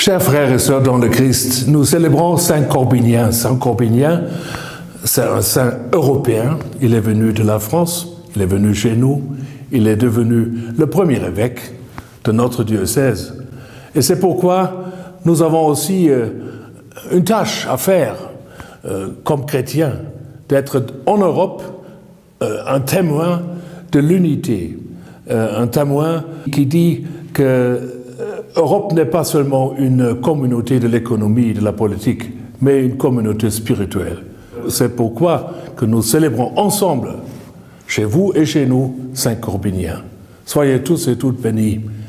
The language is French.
Chers frères et sœurs dans le Christ, nous célébrons Saint Corbinien. Saint Corbinien, c'est un saint européen. Il est venu de la France, il est venu chez nous, il est devenu le premier évêque de notre diocèse. Et c'est pourquoi nous avons aussi une tâche à faire comme chrétiens, d'être en Europe un témoin de l'unité, un témoin qui dit que l'Europe n'est pas seulement une communauté de l'économie et de la politique, mais une communauté spirituelle. C'est pourquoi que nous célébrons ensemble, chez vous et chez nous, Saint Corbinien. Soyez tous et toutes bénis.